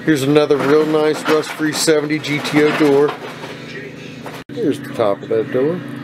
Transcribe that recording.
Here's another real nice rust-free 70 GTO door. Here's the top of that door.